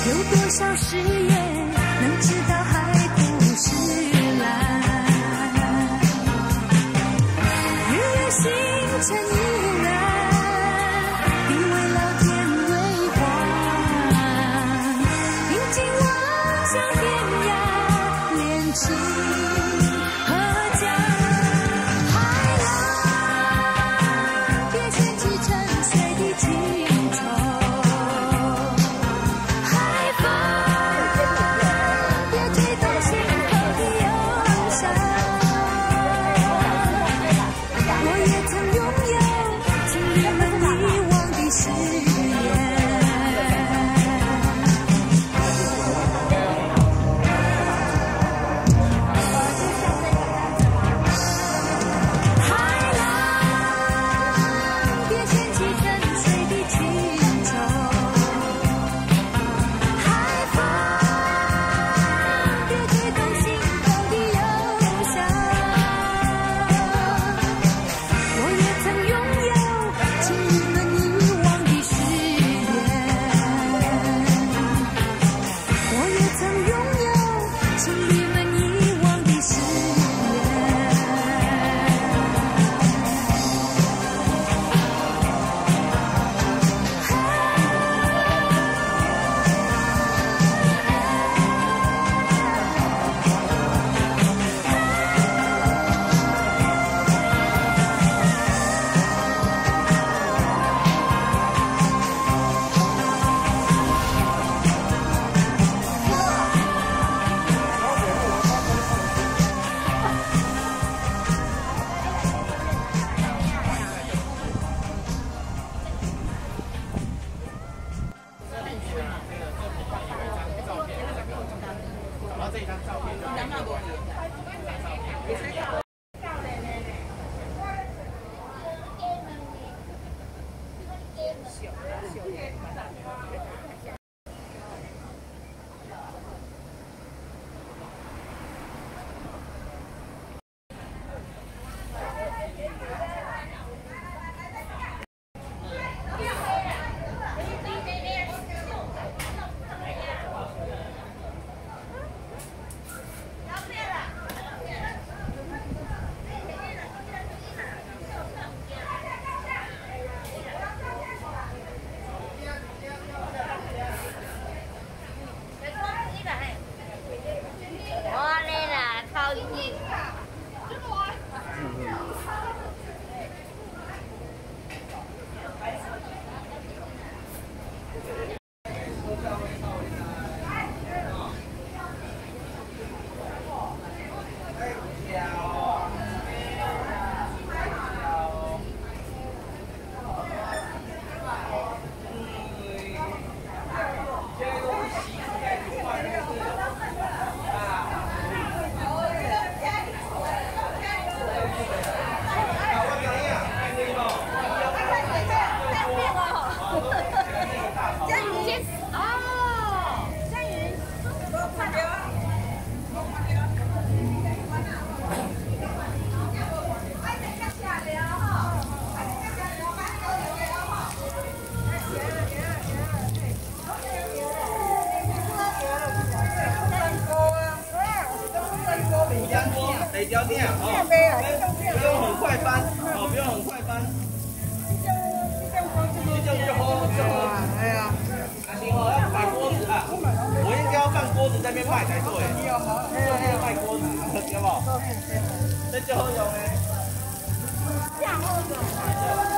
有多少誓言能知道海枯石烂？日月星辰依然，定为老天为皇。平静望向天涯，连情和家。海浪别掀起沉睡的情愁，海风别吹动心口的忧伤。我也曾拥有情侣们遗忘的誓言。海浪别掀起沉睡的情愁，海风别吹动心口的忧伤。我也曾拥有情侣们遗忘的誓言，我也曾拥有情侣们遗忘的誓言。 北条店哦，不用很快翻哦，不用很快翻。就好，哎呀，行哦，要摆锅子啊，我应该要放锅子在那边卖才对。要卖锅子，有冇？这就好用诶。这样好用。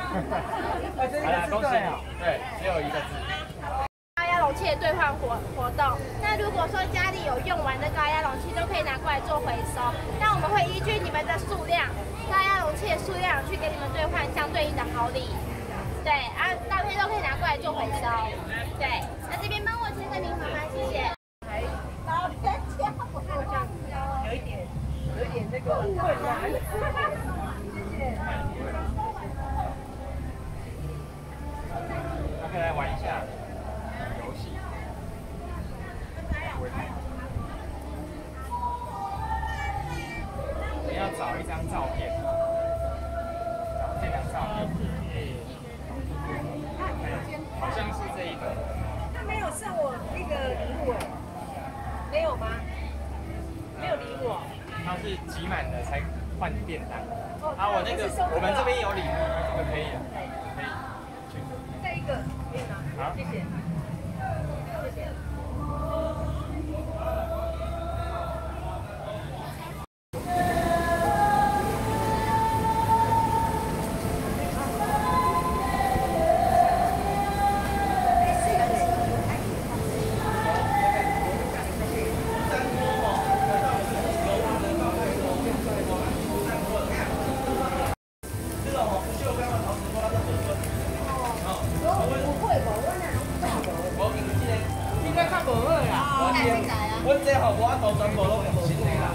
好啦，恭喜你，对，只有一个字。 高压容器的兑换活动，那如果说家里有用完的高压容器，都可以拿过来做回收。那我们会依据你们的数量，高压容器的数量去给你们兑换相对应的好礼。对啊，当天都可以拿过来做回收。对，那这边帮我签个名好吗？谢谢。 有一点那个困难。谢谢。 那可以来玩一下游戏。你要找一张照片，找这张照片。好像是这一个。 他没有送我那个礼物哎，没有吗？没有礼物。 它是集满了才换便当。啊，我那个我们这边有礼物，这个可以的，可以。 再一个可以吗？好，谢谢。谢谢。 我这吼我都全部拢用新的啦。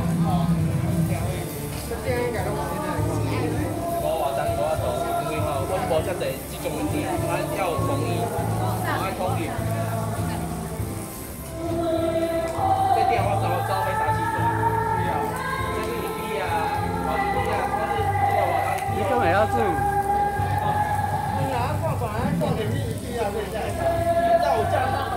我话等我做，因为吼我无遮济这种物件，我要统一，我统一。这店我找要啥气质？这个鱼皮啊，毛鱼皮啊，我是这个话当。你讲会晓煮？你啊，看看，做点鱼皮啊，对不对？你知道有这样。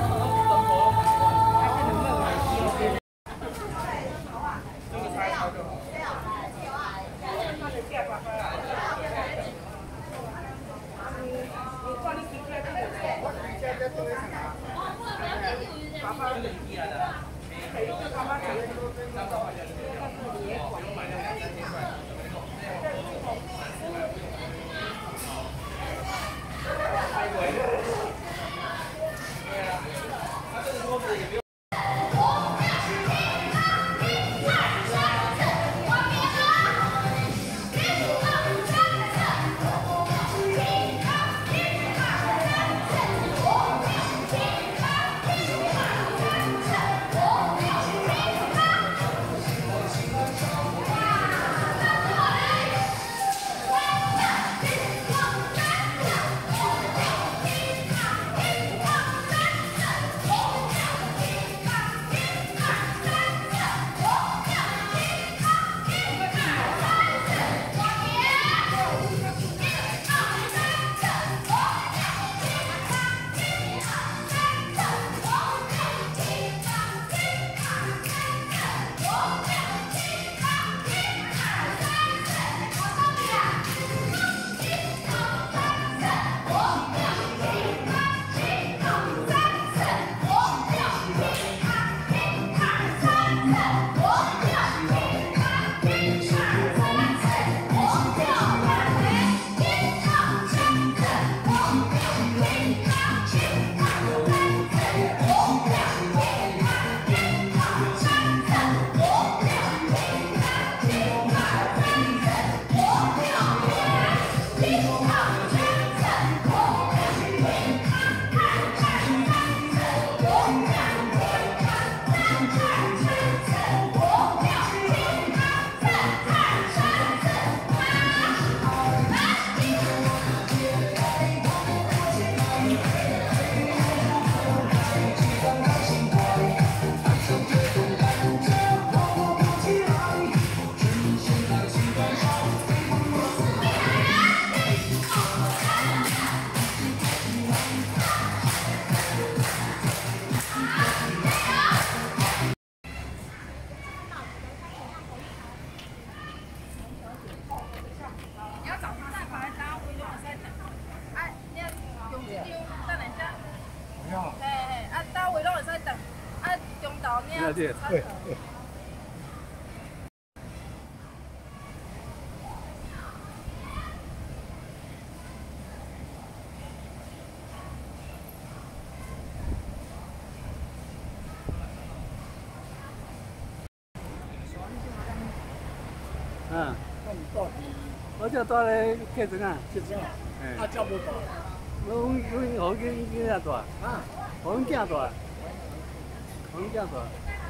对。 嗯。我就住咧客庄啊。 客庄啊。啊，照无大。 阮互囡仔大。啊。互阮囝大。互阮囝大。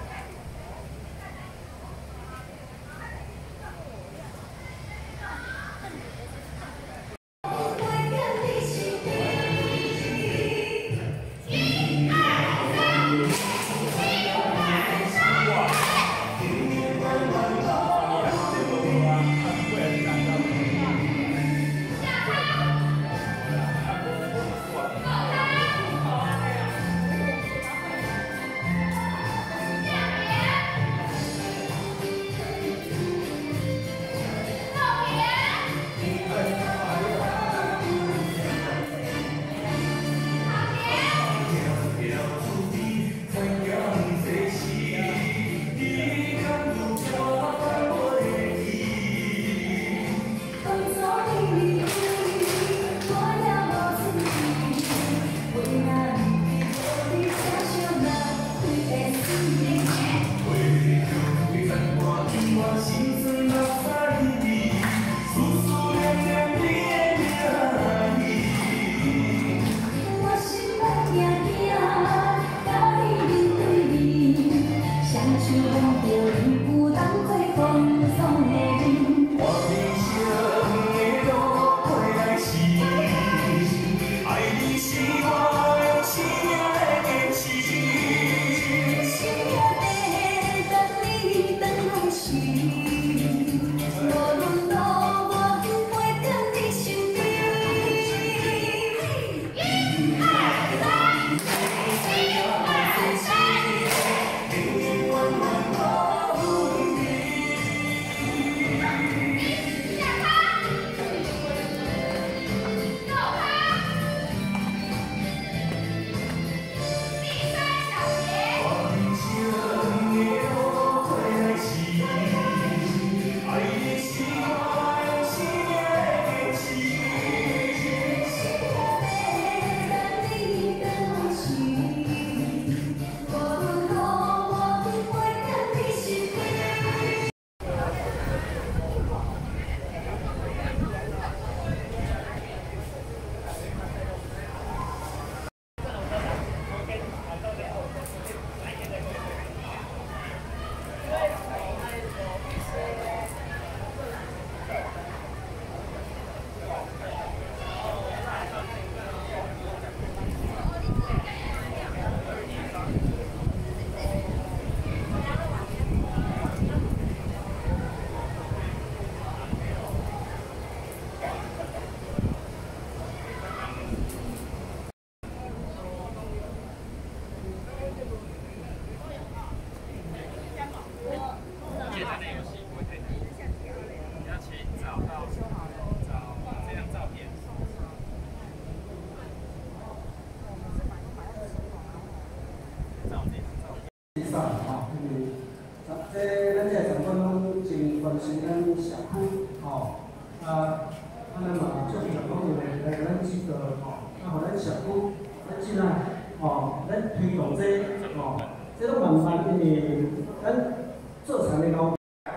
推动这这种慢慢的咱做产的高。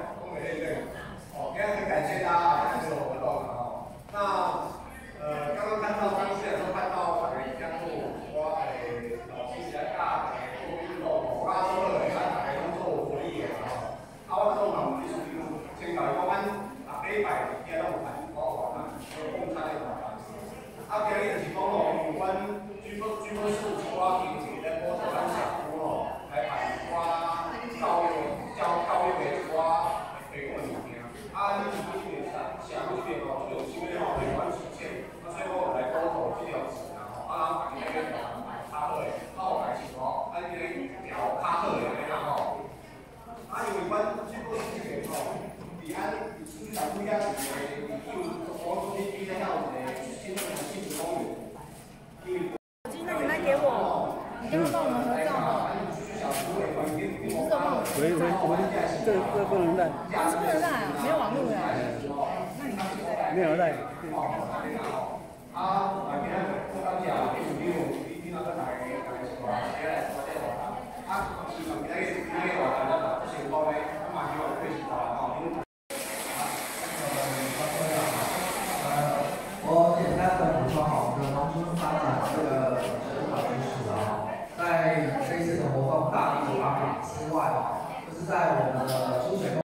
也很感谢大家来这个活动那刚刚看到张线都看到江路，我老师来大做运动，我刚刚说了，大家拢做活力的我做嘛，先搞一个班，礼拜今日拢办好玩共餐的活动。今日就是讲有阮举报事一寡经济咧，补助咱社区来办一寡教育的一寡提供的物件。你是不是社区这边就有新的推广实践？所以我来补助这条线办那个较好的，我来是讲，这个条较好的安尼啦因为阮举报事件伫市场不一样的我中间比较有新的亲子公园。 那你卖给我，你刚刚帮我们合照吗？ 这不能带。 是不能带啊，没有网络的。 没有带。 是在我们的清水公